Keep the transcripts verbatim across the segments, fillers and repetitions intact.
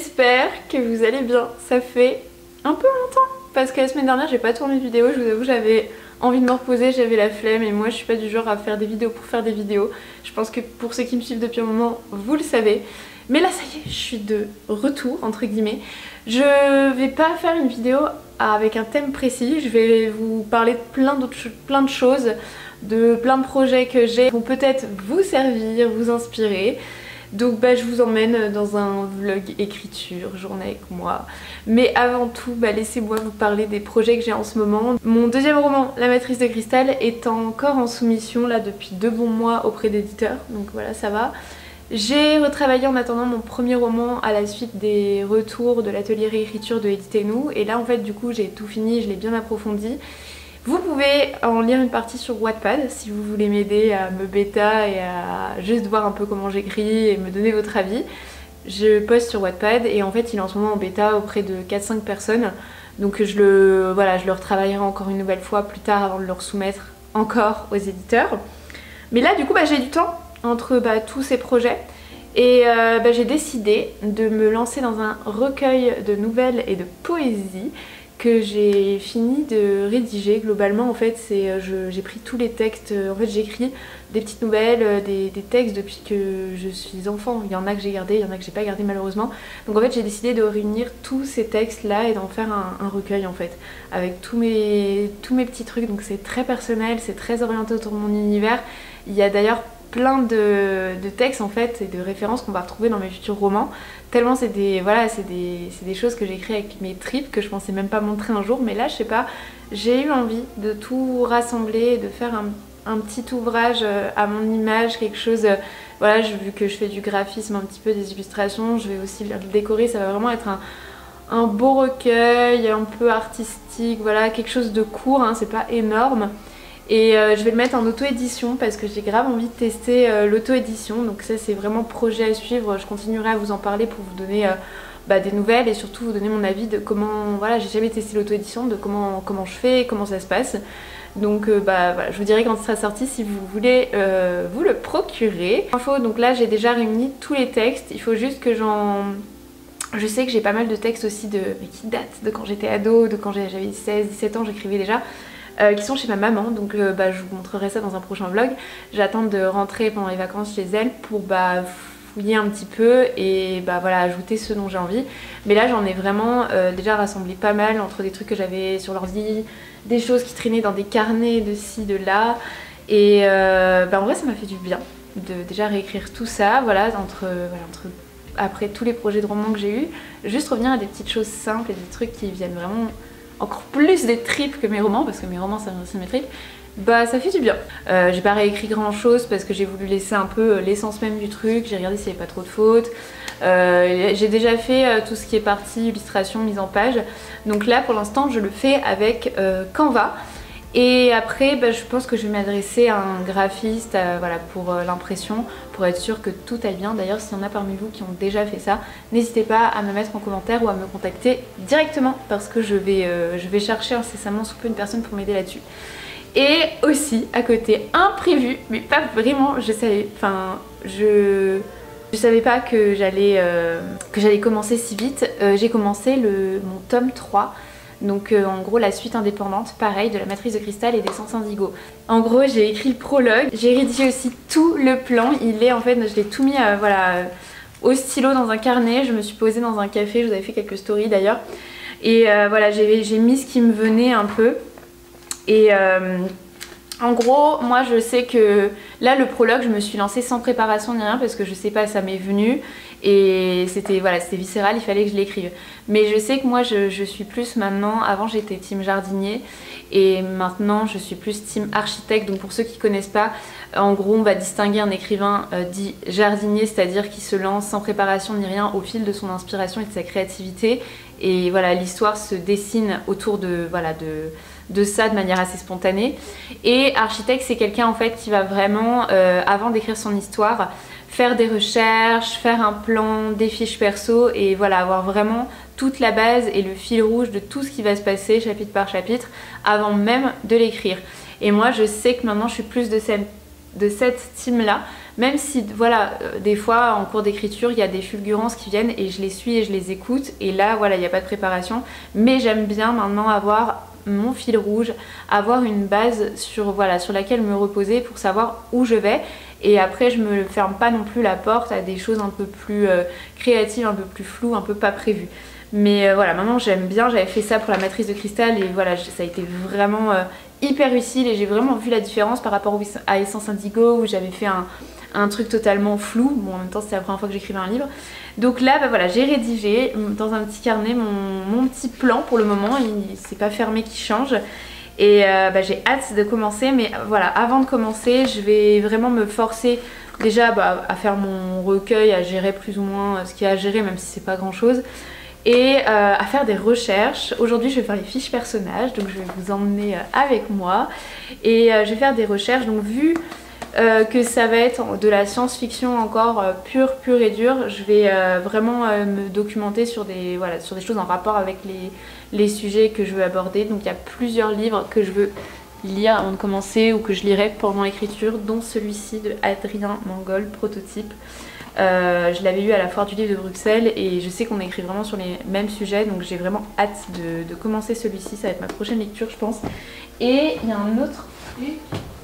J'espère que vous allez bien. Ça fait un peu longtemps parce que la semaine dernière j'ai pas tourné de vidéo, je vous avoue j'avais envie de me reposer, j'avais la flemme et moi je suis pas du genre à faire des vidéos pour faire des vidéos. Je pense que pour ceux qui me suivent depuis un moment, vous le savez. Mais là ça y est, je suis de retour entre guillemets. Je vais pas faire une vidéo avec un thème précis, je vais vous parler de plein d'autres plein de choses, de plein de projets que j'ai qui vont peut-être vous servir, vous inspirer. Donc bah, je vous emmène dans un vlog écriture, journée avec moi. Mais avant tout, bah, laissez-moi vous parler des projets que j'ai en ce moment. Mon deuxième roman, La Matrice de Cristal, est encore en soumission là depuis deux bons mois auprès d'éditeurs. Donc voilà, ça va. J'ai retravaillé en attendant mon premier roman à la suite des retours de l'atelier réécriture de Éditez-nous. Et là en fait du coup j'ai tout fini, je l'ai bien approfondi. Vous pouvez en lire une partie sur Wattpad si vous voulez m'aider à me bêta et à juste voir un peu comment j'écris et me donner votre avis. Je poste sur Wattpad et en fait il est en ce moment en bêta auprès de quatre cinq personnes. Donc je le, voilà, je le retravaillerai encore une nouvelle fois plus tard avant de le soumettre encore aux éditeurs. Mais là du coup bah, j'ai du temps entre bah, tous ces projets. Et euh, bah, j'ai décidé de me lancer dans un recueil de nouvelles et de poésie que j'ai fini de rédiger. Globalement en fait c'est j'ai pris tous les textes, en fait j'écris des petites nouvelles, des, des textes depuis que je suis enfant. Il y en a que j'ai gardé, il y en a que j'ai pas gardé malheureusement. Donc en fait j'ai décidé de réunir tous ces textes là et d'en faire un, un recueil en fait avec tous mes, tous mes petits trucs. Donc c'est très personnel, c'est très orienté autour de mon univers. Il y a d'ailleurs plein de, de textes en fait et de références qu'on va retrouver dans mes futurs romans, tellement c'est des, voilà, c'est des, c'est des choses que j'écris avec mes tripes que je pensais même pas montrer un jour, mais là je sais pas, j'ai eu envie de tout rassembler, de faire un, un petit ouvrage à mon image, quelque chose, voilà, vu que je fais du graphisme un petit peu, des illustrations, je vais aussi le décorer, ça va vraiment être un, un beau recueil, un peu artistique, voilà, quelque chose de court, hein, c'est pas énorme. Et euh, je vais le mettre en auto-édition parce que j'ai grave envie de tester euh, l'auto-édition. Donc ça c'est vraiment projet à suivre, je continuerai à vous en parler pour vous donner euh, bah, des nouvelles et surtout vous donner mon avis de comment, voilà, j'ai jamais testé l'auto-édition, de comment, comment je fais, comment ça se passe. Donc euh, bah, voilà, je vous dirai quand ce sera sorti si vous voulez euh, vous le procurer. Info, donc là j'ai déjà réuni tous les textes, il faut juste que j'en... Je sais que j'ai pas mal de textes aussi de... mais qui datent de quand j'étais ado, de quand j'avais seize dix-sept ans, j'écrivais déjà. Euh, qui sont chez ma maman, donc euh, bah, je vous montrerai ça dans un prochain vlog. J'attends de rentrer pendant les vacances chez elle pour bah, fouiller un petit peu et bah, voilà, ajouter ce dont j'ai envie. Mais là j'en ai vraiment euh, déjà rassemblé pas mal entre des trucs que j'avais sur l'ordi, des choses qui traînaient dans des carnets de ci, de là. Et euh, bah, en vrai ça m'a fait du bien de déjà réécrire tout ça, voilà, entre, voilà, entre après tous les projets de romans que j'ai eu, juste revenir à des petites choses simples et des trucs qui viennent vraiment encore plus des tripes que mes romans, parce que mes romans c'est mes tripes, bah ça fait du bien. Euh, j'ai pas réécrit grand chose parce que j'ai voulu laisser un peu l'essence même du truc, j'ai regardé s'il n'y avait pas trop de fautes. Euh, j'ai déjà fait euh, tout ce qui est partie illustration, mise en page, donc là pour l'instant je le fais avec euh, Canva. Et après bah, je pense que je vais m'adresser à un graphiste euh, voilà, pour euh, l'impression, pour être sûr que tout aille bien. D'ailleurs s'il y en a parmi vous qui ont déjà fait ça, n'hésitez pas à me mettre en commentaire ou à me contacter directement parce que je vais, euh, je vais chercher incessamment sous peu une personne pour m'aider là-dessus. Et aussi à côté, imprévu, mais pas vraiment, je savais, enfin je... Je savais pas que j'allais euh, que j'allais commencer si vite. Euh, j'ai commencé le, mon tome trois. Donc euh, en gros la suite indépendante, pareil, de La Matrice de Cristal et d'Essence Indigo. En gros j'ai écrit le prologue, j'ai rédigé aussi tout le plan, il est en fait, je l'ai tout mis euh, voilà, euh, au stylo dans un carnet, je me suis posée dans un café, je vous avais fait quelques stories d'ailleurs. Et euh, voilà, j'ai mis ce qui me venait un peu. Et euh, en gros, moi je sais que là le prologue je me suis lancée sans préparation ni rien parce que je sais pas, ça m'est venu. Et c'était voilà, c'était viscéral, il fallait que je l'écrive. Mais je sais que moi je, je suis plus maintenant, avant j'étais team jardinier et maintenant je suis plus team architecte. Donc pour ceux qui connaissent pas, en gros on va distinguer un écrivain euh, dit jardinier, c'est-à-dire qui se lance sans préparation ni rien au fil de son inspiration et de sa créativité. Et voilà, l'histoire se dessine autour de, voilà, de, de ça de manière assez spontanée. Et architecte c'est quelqu'un en fait qui va vraiment, euh, avant d'écrire son histoire, faire des recherches, faire un plan, des fiches perso et voilà, avoir vraiment toute la base et le fil rouge de tout ce qui va se passer chapitre par chapitre avant même de l'écrire. Et moi je sais que maintenant je suis plus de cette de cette team là, même si voilà, euh, des fois en cours d'écriture il y a des fulgurances qui viennent et je les suis et je les écoute, et là voilà, il n'y a pas de préparation, mais j'aime bien maintenant avoir mon fil rouge, avoir une base sur, voilà, sur laquelle me reposer pour savoir où je vais, et après je me ferme pas non plus la porte à des choses un peu plus euh, créatives, un peu plus floues, un peu pas prévues. Mais euh, voilà, maintenant j'aime bien, j'avais fait ça pour la matrice de cristal et voilà, ça a été vraiment euh, hyper utile, et j'ai vraiment vu la différence par rapport à Essence Indigo où j'avais fait un, un truc totalement flou. Bon, en même temps c'était la première fois que j'écrivais un livre. Donc là bah voilà, j'ai rédigé dans un petit carnet mon, mon petit plan pour le moment, c'est pas fermé qui change. Et euh, bah, j'ai hâte de commencer, mais voilà, avant de commencer je vais vraiment me forcer déjà bah, à faire mon recueil, à gérer plus ou moins ce qu'il y a à gérer, même si c'est pas grand chose. Et euh, à faire des recherches. Aujourd'hui je vais faire les fiches personnages, donc je vais vous emmener euh, avec moi et euh, je vais faire des recherches. Donc vu euh, que ça va être de la science-fiction encore euh, pure pure et dure, je vais euh, vraiment euh, me documenter sur des, voilà, sur des choses en rapport avec les, les sujets que je veux aborder. Donc il y a plusieurs livres que je veux lire avant de commencer ou que je lirai pendant l'écriture, dont celui-ci de Adrien Mangold, Prototype. Euh, je l'avais lu à la foire du livre de Bruxelles et je sais qu'on écrit vraiment sur les mêmes sujets, donc j'ai vraiment hâte de, de commencer celui-ci, ça va être ma prochaine lecture je pense. Et il y a un autre truc,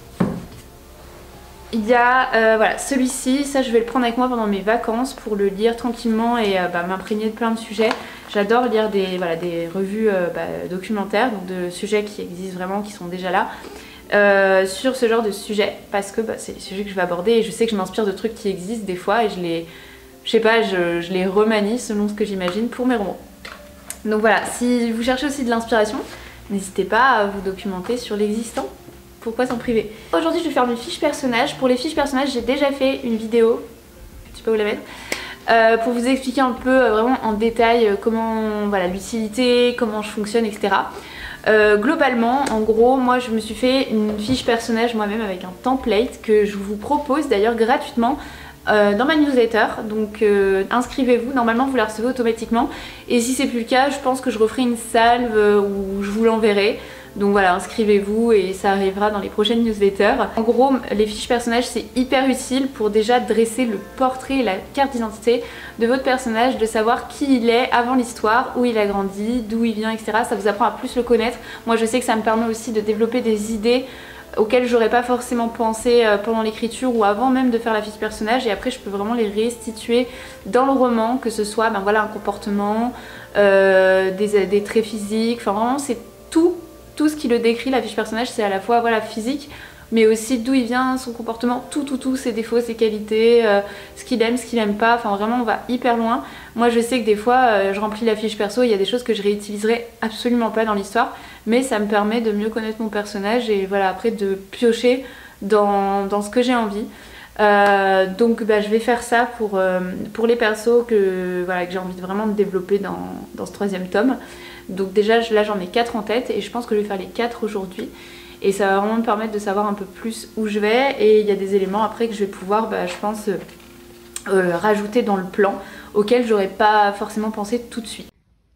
il y a euh, voilà, celui-ci, ça je vais le prendre avec moi pendant mes vacances pour le lire tranquillement et euh, bah, m'imprégner de plein de sujets. J'adore lire des, voilà, des revues euh, bah, documentaires, donc de sujets qui existent vraiment, qui sont déjà là. Euh, sur ce genre de sujet, parce que bah, c'est les sujets que je vais aborder et je sais que je m'inspire de trucs qui existent des fois et je les, je sais pas, je, je les remanie selon ce que j'imagine pour mes romans. Donc voilà, si vous cherchez aussi de l'inspiration, n'hésitez pas à vous documenter sur l'existant, pourquoi s'en priver. Aujourd'hui je vais faire mes fiches personnages. Pour les fiches personnages j'ai déjà fait une vidéo, je sais pas où la mettre, euh, pour vous expliquer un peu euh, vraiment en détail euh, comment, voilà, l'utilité, comment je fonctionne, et cetera. Euh, globalement, en gros, moi je me suis fait une fiche personnage moi-même avec un template que je vous propose d'ailleurs gratuitement euh, dans ma newsletter. Donc euh, inscrivez-vous, normalement vous la recevez automatiquement. Et si c'est plus le cas, je pense que je referai une salve euh, où je vous l'enverrai. Donc voilà, inscrivez-vous et ça arrivera dans les prochaines newsletters. En gros, les fiches personnages c'est hyper utile pour déjà dresser le portrait et la carte d'identité de votre personnage, de savoir qui il est avant l'histoire, où il a grandi, d'où il vient, et cetera. Ça vous apprend à plus le connaître. Moi je sais que ça me permet aussi de développer des idées auxquelles j'aurais pas forcément pensé pendant l'écriture ou avant même de faire la fiche personnage, et après je peux vraiment les restituer dans le roman, que ce soit ben voilà, un comportement, euh, des, des traits physiques, enfin vraiment c'est tout. Tout ce qui le décrit, la fiche personnage, c'est à la fois voilà, physique, mais aussi d'où il vient, son comportement, tout, tout, tout, ses défauts, ses qualités, euh, ce qu'il aime, ce qu'il aime pas, enfin vraiment on va hyper loin. Moi je sais que des fois euh, je remplis la fiche perso, il y a des choses que je réutiliserai absolument pas dans l'histoire, mais ça me permet de mieux connaître mon personnage et voilà, après de piocher dans, dans ce que j'ai envie. Euh, donc bah, je vais faire ça pour, euh, pour les persos que, voilà, que j'ai envie de vraiment de développer dans, dans ce troisième tome. Donc déjà là j'en ai quatre en tête et je pense que je vais faire les quatre aujourd'hui. Et ça va vraiment me permettre de savoir un peu plus où je vais. Et il y a des éléments après que je vais pouvoir, bah, je pense, euh, euh, rajouter dans le plan auquel j'aurais pas forcément pensé tout de suite.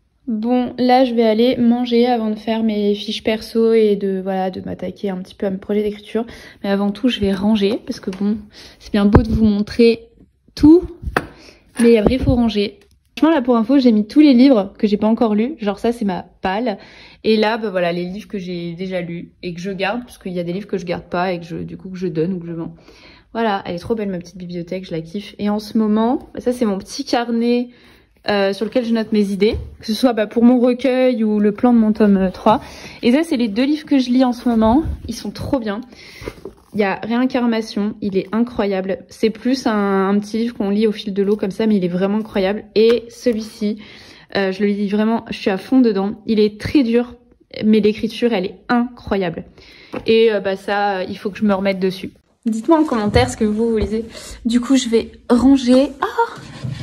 Bon, là je vais aller manger avant de faire mes fiches perso et de voilà de m'attaquer un petit peu à mes projets d'écriture. Mais avant tout je vais ranger parce que bon, c'est bien beau de vous montrer tout, mais après il faut ranger. Franchement là pour info j'ai mis tous les livres que j'ai pas encore lus, genre ça c'est ma palle. Et là bah voilà les livres que j'ai déjà lus et que je garde, parce qu'il y a des livres que je garde pas et que je, du coup que je donne ou que je vends. Voilà, elle est trop belle ma petite bibliothèque, je la kiffe. Et en ce moment, bah, ça c'est mon petit carnet euh, sur lequel je note mes idées, que ce soit bah, pour mon recueil ou le plan de mon tome trois. Et ça c'est les deux livres que je lis en ce moment, ils sont trop bien. Il y a Réincarnation, il est incroyable. C'est plus un, un petit livre qu'on lit au fil de l'eau comme ça, mais il est vraiment incroyable. Et celui-ci, euh, je le lis vraiment, je suis à fond dedans. Il est très dur, mais l'écriture, elle est incroyable. Et euh, bah ça, il faut que je me remette dessus. Dites-moi en commentaire ce que vous, vous lisez. Du coup, je vais ranger. Ah,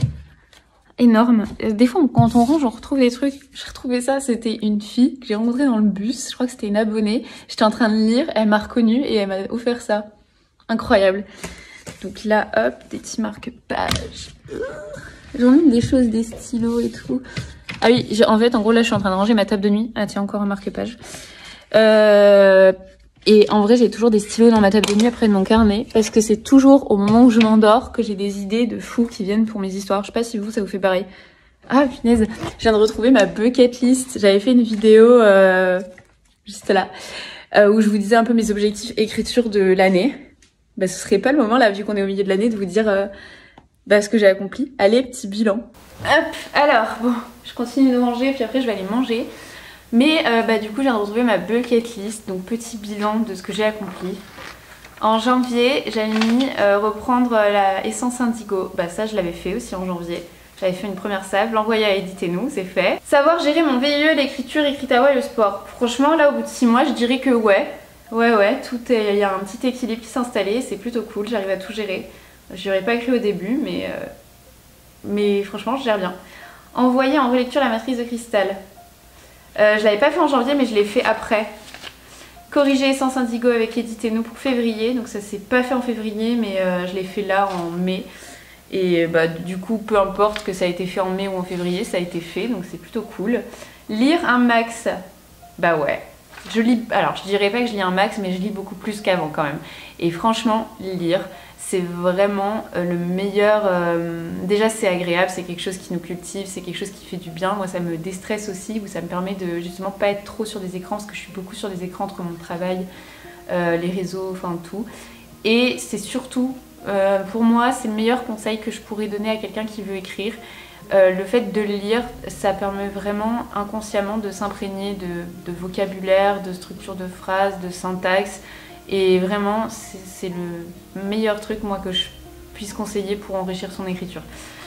énorme. Des fois, quand on range, on retrouve des trucs. J'ai retrouvé ça, c'était une fille que j'ai rencontrée dans le bus. Je crois que c'était une abonnée. J'étais en train de lire, elle m'a reconnue et elle m'a offert ça. Incroyable. Donc là, hop, des petits marque-pages. J'en ai des choses, des stylos et tout. Ah oui, en fait, en gros, là, je suis en train de ranger ma table de nuit. Ah tiens, encore un marque-page. Euh, Et en vrai, j'ai toujours des stylos dans ma table de nuit après de mon carnet parce que c'est toujours au moment où je m'endors que j'ai des idées de fous qui viennent pour mes histoires. Je sais pas si vous, ça vous fait pareil. Ah punaise, je viens de retrouver ma bucket list. J'avais fait une vidéo euh, juste là euh, où je vous disais un peu mes objectifs écriture de l'année. Bah, ce serait pas le moment là, vu qu'on est au milieu de l'année, de vous dire euh, bah, ce que j'ai accompli. Allez, petit bilan. Hop, alors bon, je continue de manger puis après je vais aller manger. Mais euh, bah, du coup, je viens de retrouver ma bucket list, donc petit bilan de ce que j'ai accompli. En janvier, j'avais mis euh, reprendre la Essence Indigo. Bah ça, je l'avais fait aussi en janvier. J'avais fait une première salve, l'envoyer à Éditez-nous, c'est fait. Savoir gérer mon V I E, l'écriture, Écritawa et le sport. Franchement, là, au bout de six mois, je dirais que ouais. Ouais, ouais, tout est... il y a un petit équilibre qui s'est installé, c'est plutôt cool, j'arrive à tout gérer. Je n'aurais pas cru au début, mais, euh... mais franchement, je gère bien. Envoyer en relecture la matrice de cristal. Euh, je l'avais pas fait en janvier mais je l'ai fait après. Corriger Essence Indigo avec Éditez-nous pour février, donc ça s'est pas fait en février mais euh, je l'ai fait là en mai. Et bah du coup peu importe que ça a été fait en mai ou en février, ça a été fait donc c'est plutôt cool. Lire un max, bah ouais. Je lis, alors je dirais pas que je lis un max mais je lis beaucoup plus qu'avant quand même. Et franchement lire, c'est vraiment le meilleur, euh, déjà c'est agréable, c'est quelque chose qui nous cultive, c'est quelque chose qui fait du bien. Moi ça me déstresse aussi, ou ça me permet de justement pas être trop sur des écrans, parce que je suis beaucoup sur des écrans entre mon travail, euh, les réseaux, enfin tout. Et c'est surtout, euh, pour moi, c'est le meilleur conseil que je pourrais donner à quelqu'un qui veut écrire. Euh, le fait de lire, ça permet vraiment inconsciemment de s'imprégner de, de vocabulaire, de structure de phrases, de syntaxe. Et vraiment, c'est le meilleur truc, moi, que je puisse conseiller pour enrichir son écriture.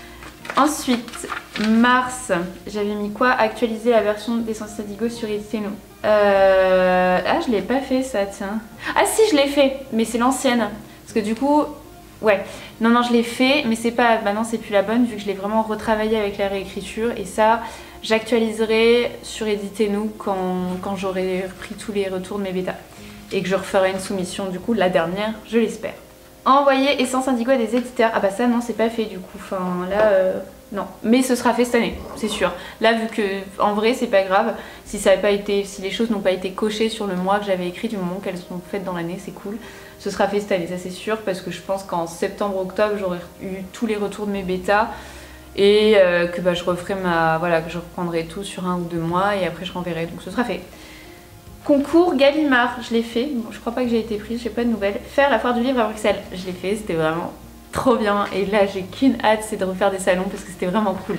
Ensuite, mars, j'avais mis quoi? Actualiser la version d'Essence Indigo sur Éditez-nous. Euh... Ah, je l'ai pas fait, ça, tiens. Ah si, je l'ai fait, mais c'est l'ancienne. Parce que du coup, ouais. Non, non, je l'ai fait, mais c'est pas... Bah non, c'est plus la bonne, vu que je l'ai vraiment retravaillé avec la réécriture. Et ça, j'actualiserai sur Éditez-nous quand, quand j'aurai repris tous les retours de mes bêtas. Et que je referai une soumission du coup la dernière, je l'espère. Envoyer Essence Indigo à des éditeurs. Ah bah ça non, c'est pas fait du coup, enfin là euh, non, mais ce sera fait cette année, c'est sûr. Là vu que en vrai c'est pas grave, si ça a pas été, si les choses n'ont pas été cochées sur le mois que j'avais écrit, du moment qu'elles sont faites dans l'année, c'est cool. Ce sera fait cette année, ça c'est sûr, parce que je pense qu'en septembre-octobre j'aurai eu tous les retours de mes bêtas et euh, que bah, je referai ma, voilà, que je reprendrai tout sur un ou deux mois et après je renverrai, donc ce sera fait. Concours Gallimard, je l'ai fait, bon, je crois pas que j'ai été prise, j'ai pas de nouvelles. Faire la foire du livre à Bruxelles, je l'ai fait, c'était vraiment trop bien. Et là j'ai qu'une hâte, c'est de refaire des salons parce que c'était vraiment cool.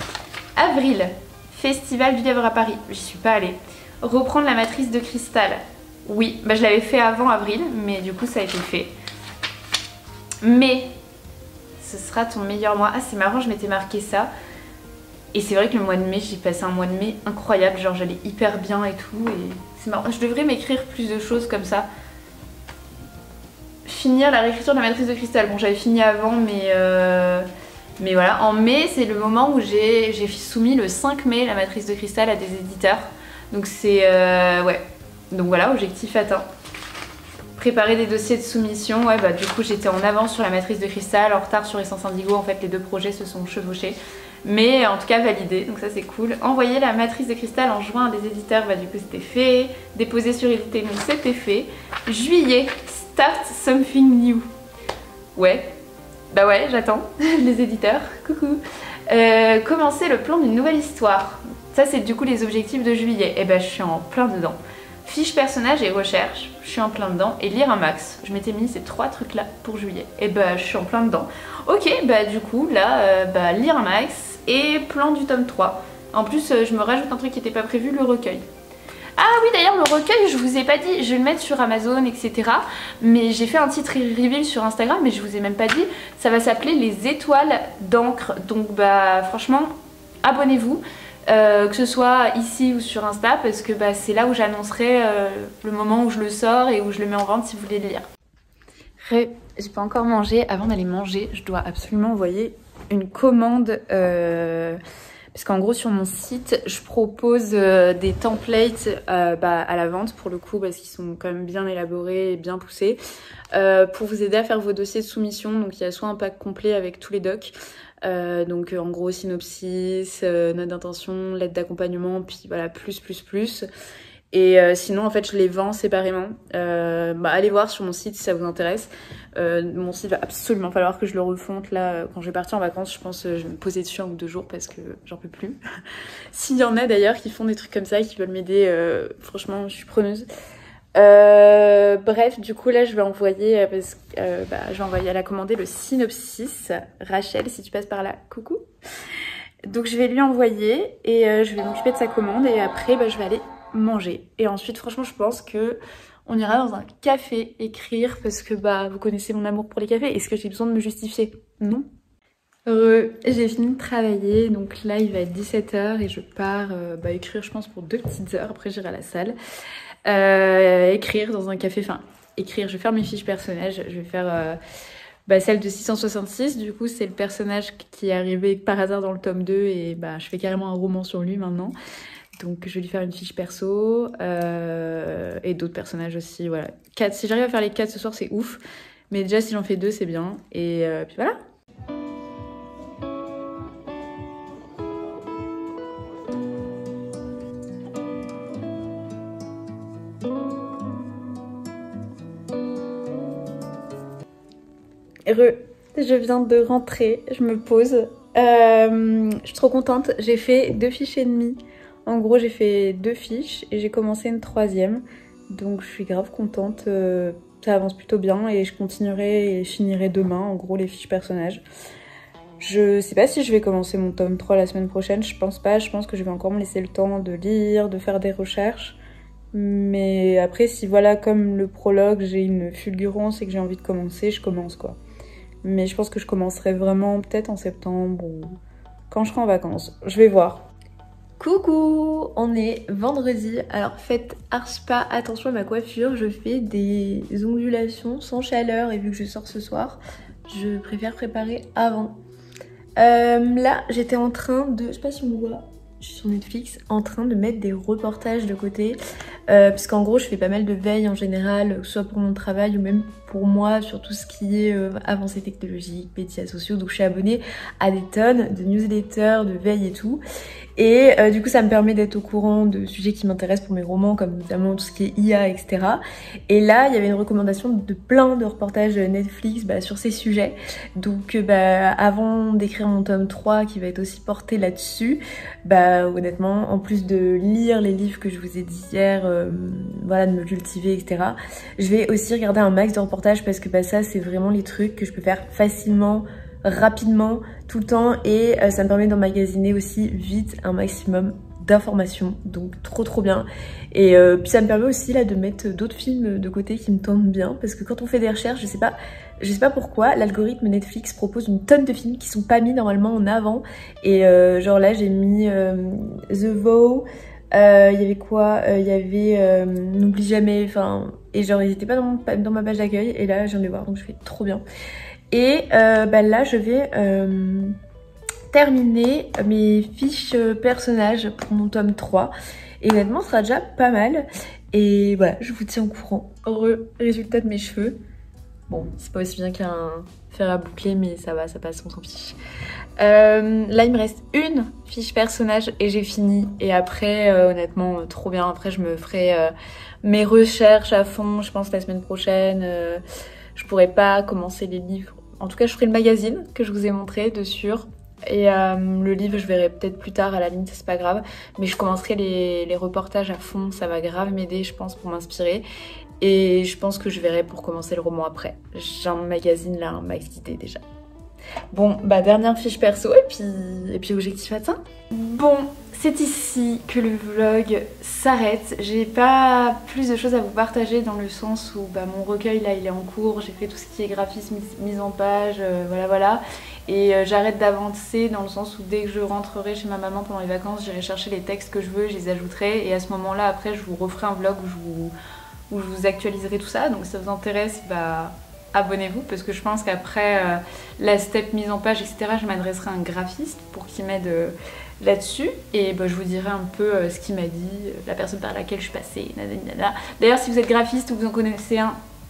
Avril, Festival du livre à Paris, j'y suis pas allée. Reprendre la matrice de cristal, oui, bah, je l'avais fait avant avril, mais du coup ça a été fait. Mai, ce sera ton meilleur mois. Ah c'est marrant, je m'étais marqué ça. Et c'est vrai que le mois de mai, j'ai passé un mois de mai incroyable, genre j'allais hyper bien et tout, et c'est marrant. Je devrais m'écrire plus de choses comme ça. Finir la réécriture de la matrice de cristal, bon j'avais fini avant, mais euh... mais voilà. En mai, c'est le moment où j'ai soumis le cinq mai la matrice de cristal à des éditeurs. Donc c'est, euh... ouais, donc voilà, objectif atteint. Préparer des dossiers de soumission, ouais bah du coup j'étais en avance sur la matrice de cristal, en retard sur Essence Indigo, en fait les deux projets se sont chevauchés. Mais en tout cas validé, donc ça c'est cool. Envoyer la matrice de cristal en juin à des éditeurs, bah du coup c'était fait. Déposer sur Éditez-nous, c'était fait. Juillet, start something new. Ouais, bah ouais, j'attends les éditeurs, coucou. Euh, commencer le plan d'une nouvelle histoire. Ça c'est du coup les objectifs de juillet. Et bah je suis en plein dedans. Fiche personnage et recherche, je suis en plein dedans. Et lire un max, je m'étais mis ces trois trucs là pour juillet. Et bah je suis en plein dedans. Ok, bah du coup là, euh, bah lire un max et plan du tome trois. En plus euh, je me rajoute un truc qui n'était pas prévu, le recueil. Ah oui d'ailleurs le recueil je vous ai pas dit, je vais le mettre sur Amazon et cetera. Mais j'ai fait un titre reveal sur Instagram mais je vous ai même pas dit. Ça va s'appeler les étoiles d'encre. Donc bah franchement abonnez-vous. Euh, que ce soit ici ou sur Insta parce que bah, c'est là où j'annoncerai euh, le moment où je le sors et où je le mets en vente si vous voulez le lire. Ré, j'ai pas encore mangé. Avant d'aller manger, je dois absolument envoyer une commande euh, parce qu'en gros sur mon site, je propose euh, des templates euh, bah, à la vente pour le coup parce qu'ils sont quand même bien élaborés et bien poussés euh, pour vous aider à faire vos dossiers de soumission. Donc il y a soit un pack complet avec tous les docs. Euh, donc euh, en gros synopsis, euh, note d'intention, lettre d'accompagnement, puis voilà plus plus plus. Et euh, sinon, en fait, je les vends séparément. Euh, bah, allez voir sur mon site si ça vous intéresse. Euh, mon site va absolument falloir que je le refonte. Là, quand je vais partir en vacances, je pense que je vais me poser dessus un ou deux jours parce que j'en peux plus. S'il y en a d'ailleurs qui font des trucs comme ça et qui veulent m'aider, euh, franchement, je suis preneuse. Euh, bref, du coup, là, je vais envoyer, parce que euh, bah, je vais envoyer, elle a commandé le synopsis. Rachel, si tu passes par là, coucou. Donc, je vais lui envoyer et euh, je vais m'occuper de sa commande et après, bah, je vais aller manger. Et ensuite, franchement, je pense que on ira dans un café écrire parce que bah vous connaissez mon amour pour les cafés. Est-ce que j'ai besoin de me justifier? Non. Heureux, j'ai fini de travailler, donc là il va être dix-sept heures et je pars euh, bah, écrire je pense pour deux petites heures, après j'irai à la salle. Euh, écrire dans un café, enfin écrire, je vais faire mes fiches personnages, je vais faire euh, bah, celle de six cent soixante-six, du coup c'est le personnage qui est arrivé par hasard dans le tome deux et bah je fais carrément un roman sur lui maintenant. Donc je vais lui faire une fiche perso euh, et d'autres personnages aussi, voilà. quatre, si j'arrive à faire les quatre ce soir c'est ouf, mais déjà si j'en fais deux c'est bien, et euh, puis voilà. Heureux, je viens de rentrer, je me pose, euh, je suis trop contente, j'ai fait deux fiches et demie. En gros, j'ai fait deux fiches et j'ai commencé une troisième. Donc, je suis grave contente. Euh, ça avance plutôt bien et je continuerai et je finirai demain, en gros, les fiches personnages. Je sais pas si je vais commencer mon tome trois la semaine prochaine. Je pense pas. Je pense que je vais encore me laisser le temps de lire, de faire des recherches. Mais après, si voilà, comme le prologue, j'ai une fulgurance et que j'ai envie de commencer, je commence, quoi. Mais je pense que je commencerai vraiment peut-être en septembre ou quand je serai en vacances. Je vais voir. Coucou, on est vendredi, alors faites archi pas attention à ma coiffure, je fais des ondulations sans chaleur et vu que je sors ce soir, je préfère préparer avant. Euh, là, j'étais en train de, je sais pas si on voit, je suis sur Netflix, en train de mettre des reportages de côté, euh, parce qu'en gros je fais pas mal de veille en général, soit pour mon travail ou même pour moi sur tout ce qui est euh, avancées technologiques, médias sociaux, donc je suis abonnée à des tonnes de newsletters, de veille et tout. Et euh, du coup ça me permet d'être au courant de sujets qui m'intéressent pour mes romans, comme notamment tout ce qui est I A, et cetera. Et là il y avait une recommandation de plein de reportages Netflix bah, sur ces sujets. Donc euh, bah, avant d'écrire mon tome trois qui va être aussi porté là-dessus, bah honnêtement, en plus de lire les livres que je vous ai dit hier, euh, voilà, de me cultiver, et cetera. Je vais aussi regarder un max de reportages parce que bah, ça c'est vraiment les trucs que je peux faire facilement, rapidement, tout le temps, et euh, ça me permet d'emmagasiner aussi vite un maximum d'informations, donc trop trop bien. Et euh, puis ça me permet aussi là de mettre d'autres films de côté qui me tentent bien, parce que quand on fait des recherches, je sais pas, je sais pas pourquoi, l'algorithme Netflix propose une tonne de films qui sont pas mis normalement en avant, et euh, genre là j'ai mis euh, The Vow, il euh, y avait quoi, il euh, y avait euh, N'oublie jamais, enfin, et genre ils étaient pas dans, mon, dans ma page d'accueil, et là je viens de les voir, donc je fais trop bien. Et euh, bah là je vais euh, terminer mes fiches personnages pour mon tome trois. Et honnêtement ce sera déjà pas mal. Et voilà, je vous tiens au courant. Heureux résultat de mes cheveux. Bon, c'est pas aussi bien qu'un fer à boucler, mais ça va, ça passe, on s'en fiche. Euh, là il me reste une fiche personnage et j'ai fini. Et après euh, honnêtement trop bien, après je me ferai euh, mes recherches à fond, je pense la semaine prochaine. euh, Je pourrais pas commencer les livres. En tout cas, je ferai le magazine que je vous ai montré de sûr. Et euh, le livre, je verrai peut-être plus tard, à la limite, c'est pas grave. Mais je commencerai les, les reportages à fond. Ça va grave m'aider, je pense, pour m'inspirer. Et je pense que je verrai pour commencer le roman après. J'ai un magazine là, un max d'idées déjà. Bon, bah dernière fiche perso et puis, et puis objectif atteint. Bon, c'est ici que le vlog s'arrête. J'ai pas plus de choses à vous partager dans le sens où bah, mon recueil là il est en cours, j'ai fait tout ce qui est graphisme, mise en page, euh, voilà voilà. Et euh, j'arrête d'avancer dans le sens où dès que je rentrerai chez ma maman pendant les vacances, j'irai chercher les textes que je veux, je les ajouterai et à ce moment là après je vous referai un vlog où je vous, où je vous actualiserai tout ça. Donc si ça vous intéresse, bah abonnez-vous parce que je pense qu'après euh, la step mise en page, et cetera, je m'adresserai à un graphiste pour qu'il m'aide euh, là-dessus et bah, je vous dirai un peu euh, ce qu'il m'a dit, euh, la personne par laquelle je suis passée. D'ailleurs, si vous êtes graphiste ou vous en connaissez un,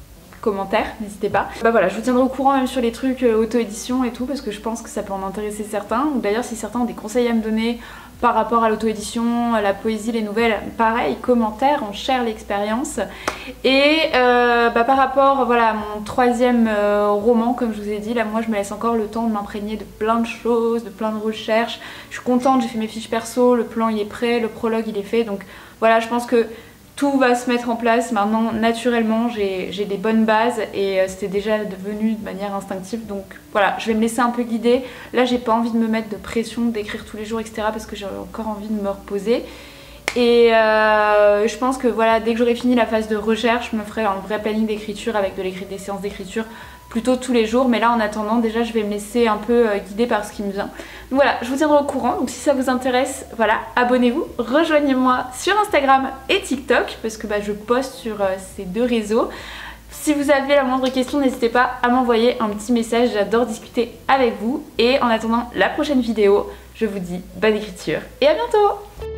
commentaire, n'hésitez pas. Bah voilà, je vous tiendrai au courant même sur les trucs euh, auto-édition et tout parce que je pense que ça peut en intéresser certains. D'ailleurs si certains ont des conseils à me donner par rapport à l'auto-édition, à la poésie, les nouvelles, pareil, commentaires, on share l'expérience. Et euh, bah, par rapport voilà, à mon troisième euh, roman, comme je vous ai dit, là moi je me laisse encore le temps de m'imprégner de plein de choses, de plein de recherches. Je suis contente, j'ai fait mes fiches perso, le plan il est prêt, le prologue il est fait, donc voilà, je pense que tout va se mettre en place maintenant naturellement, j'ai des bonnes bases et euh, c'était déjà devenu de manière instinctive, donc voilà, je vais me laisser un peu guider. Là j'ai pas envie de me mettre de pression, d'écrire tous les jours, et cetera parce que j'ai encore envie de me reposer. Et euh, je pense que voilà, dès que j'aurai fini la phase de recherche, je me ferai un vrai planning d'écriture avec de des séances d'écriture plutôt tous les jours, mais là en attendant déjà je vais me laisser un peu euh, guider par ce qui me vient. Donc voilà, je vous tiendrai au courant, donc si ça vous intéresse, voilà, abonnez-vous, rejoignez-moi sur Instagram et TikTok parce que bah, je poste sur euh, ces deux réseaux. Si vous avez la moindre question, n'hésitez pas à m'envoyer un petit message, j'adore discuter avec vous. Et en attendant la prochaine vidéo, je vous dis bonne écriture et à bientôt!